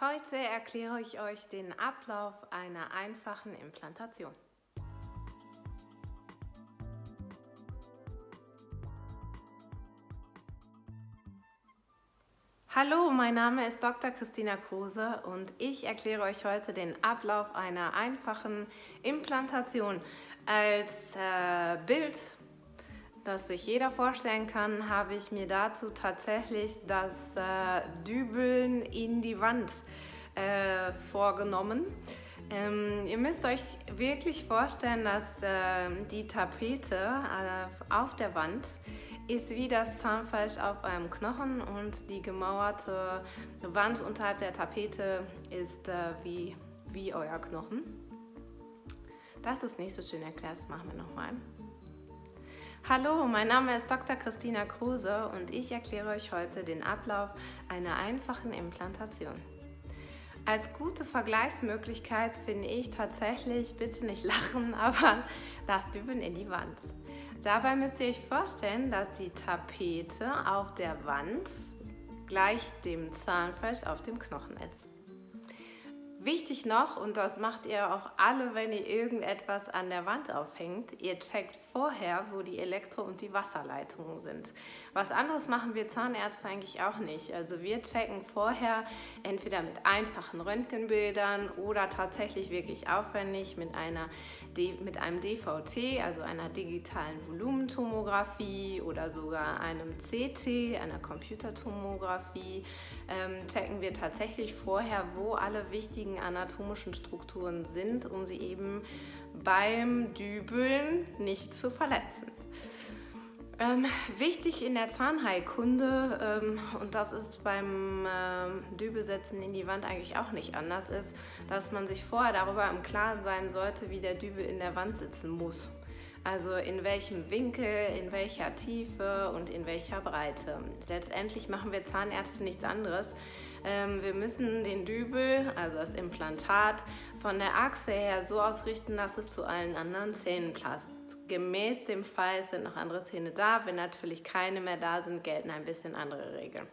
Heute erkläre ich euch den Ablauf einer einfachen Implantation. Hallo, mein Name ist Dr. Christina Kruse und ich erkläre euch heute den Ablauf einer einfachen Implantation. Als Bild, das sich jeder vorstellen kann, habe ich mir dazu tatsächlich das Dübeln in die Wand vorgenommen. Ihr müsst euch wirklich vorstellen, dass die Tapete auf der Wand ist wie das Zahnfleisch auf einem Knochen und die gemauerte Wand unterhalb der Tapete ist wie euer Knochen. Das ist nicht so schön erklärt, das machen wir nochmal. Hallo, mein Name ist Dr. Christina Kruse und ich erkläre euch heute den Ablauf einer einfachen Implantation. Als gute Vergleichsmöglichkeit finde ich tatsächlich, bitte nicht lachen, aber das Dübeln in die Wand. Dabei müsst ihr euch vorstellen, dass die Tapete auf der Wand gleich dem Zahnfleisch auf dem Knochen ist. Wichtig noch, und das macht ihr auch alle, wenn ihr irgendetwas an der Wand aufhängt, ihr checkt vorher, wo die Elektro- und die Wasserleitungen sind. Was anderes machen wir Zahnärzte eigentlich auch nicht. Also wir checken vorher entweder mit einfachen Röntgenbildern oder tatsächlich wirklich aufwendig mit einem DVT, also einer digitalen Volumentomographie oder sogar einem CT, einer Computertomographie, checken wir tatsächlich vorher, wo alle wichtigen anatomischen Strukturen sind, um sie eben beim Dübeln nicht zu verletzen. Wichtig in der Zahnheilkunde, und das ist beim Dübelsetzen in die Wand eigentlich auch nicht anders, ist, dass man sich vorher darüber im Klaren sein sollte, wie der Dübel in der Wand sitzen muss. Also in welchem Winkel, in welcher Tiefe und in welcher Breite. Letztendlich machen wir Zahnärzte nichts anderes. Wir müssen den Dübel, also das Implantat, von der Achse her so ausrichten, dass es zu allen anderen Zähnen passt. Gemäß dem Fall sind noch andere Zähne da. Wenn natürlich keine mehr da sind, gelten ein bisschen andere Regeln.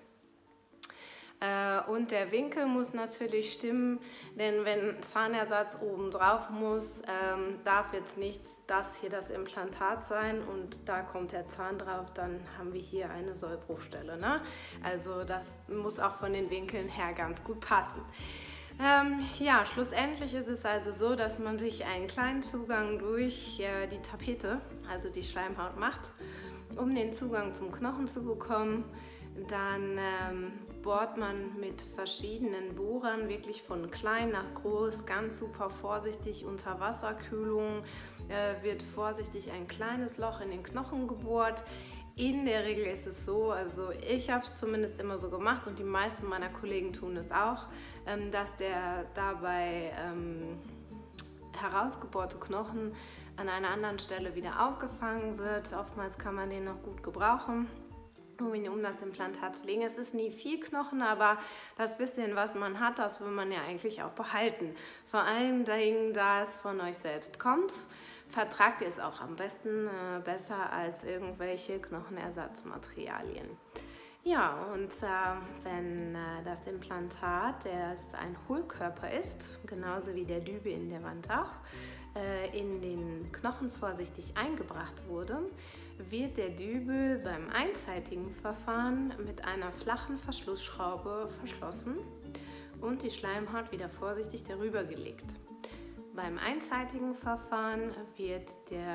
Und der Winkel muss natürlich stimmen, denn wenn Zahnersatz oben drauf muss, darf jetzt nicht das hier das Implantat sein und da kommt der Zahn drauf, dann haben wir hier eine Sollbruchstelle, ne? Also das muss auch von den Winkeln her ganz gut passen. Ja, schlussendlich ist es also so, dass man sich einen kleinen Zugang durch die Tapete, also die Schleimhaut, macht, um den Zugang zum Knochen zu bekommen. Dann bohrt man mit verschiedenen Bohrern wirklich von klein nach groß, ganz super vorsichtig unter Wasserkühlung, wird vorsichtig ein kleines Loch in den Knochen gebohrt. In der Regel ist es so, also ich habe es zumindest immer so gemacht und die meisten meiner Kollegen tun es auch, dass der dabei herausgebohrte Knochen an einer anderen Stelle wieder aufgefangen wird. Oftmals kann man den noch gut gebrauchen, um das Implantat zu legen. Es ist nie viel Knochen, aber das bisschen, was man hat, das will man ja eigentlich auch behalten. Vor allen Dingen, da es von euch selbst kommt, vertragt ihr es auch am besten besser als irgendwelche Knochenersatzmaterialien. Ja, und wenn das Implantat, das ein Hohlkörper ist, genauso wie der Dübel in der Wand auch, in den Knochen vorsichtig eingebracht wurde, wird der Dübel beim einseitigen Verfahren mit einer flachen Verschlussschraube verschlossen und die Schleimhaut wieder vorsichtig darüber gelegt. Beim einseitigen Verfahren wird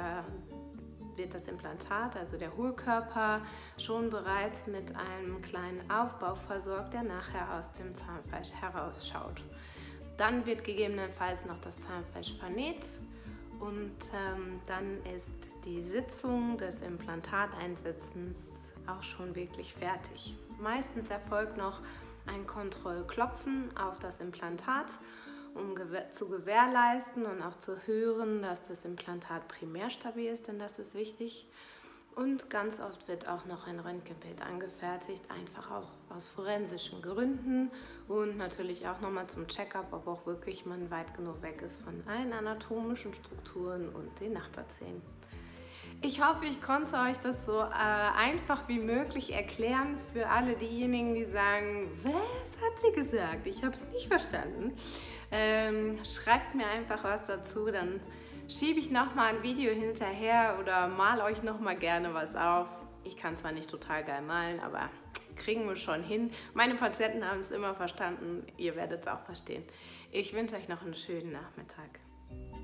das Implantat, also der Hohlkörper, schon bereits mit einem kleinen Aufbau versorgt, der nachher aus dem Zahnfleisch herausschaut. Dann wird gegebenenfalls noch das Zahnfleisch vernäht und dann ist die Sitzung des Implantateinsetzens auch schon wirklich fertig. Meistens erfolgt noch ein Kontrollklopfen auf das Implantat, um zu gewährleisten und auch zu hören, dass das Implantat primär stabil ist, denn das ist wichtig. Und ganz oft wird auch noch ein Röntgenbild angefertigt, einfach auch aus forensischen Gründen und natürlich auch nochmal zum Check-up, ob auch wirklich man weit genug weg ist von allen anatomischen Strukturen und den Nachbarzähnen. Ich hoffe, ich konnte euch das so einfach wie möglich erklären für alle diejenigen, die sagen, was hat sie gesagt? Ich habe es nicht verstanden. Schreibt mir einfach was dazu, dann schiebe ich nochmal ein Video hinterher oder mal euch nochmal gerne was auf. Ich kann zwar nicht total geil malen, aber kriegen wir schon hin. Meine Patienten haben es immer verstanden, ihr werdet es auch verstehen. Ich wünsche euch noch einen schönen Nachmittag.